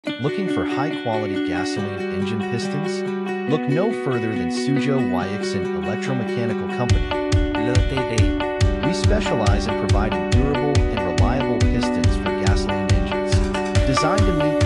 Looking for high-quality gasoline engine pistons? Look no further than Suzhou Ouyixin Electromechanical Co. We specialize in providing durable and reliable pistons for gasoline engines, designed to meet